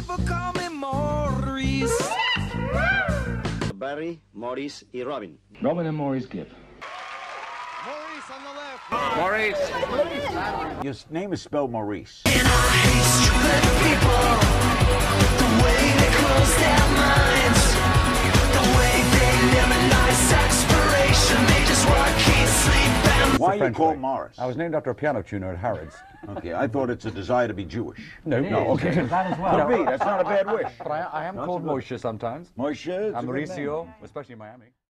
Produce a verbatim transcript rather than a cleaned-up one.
People call me More-eese. Barry, More-eese y Robin. Robin and More-eese give. More-eese on the left. More-eese. Your name is spelled More-eese. And I hate stupid people, the way they close their minds, the way they live a nice expiration, they just want to keep sleeping. Why are you called Morris? I was named after a piano tuner at Harrods. Okay, I thought it's a desire to be Jewish. No, no, okay. That as well. Could be, that's not a bad wish. But I, I am Not called so good. Moshe sometimes. Moshe, it's a And good name. Mauricio, especially in Miami.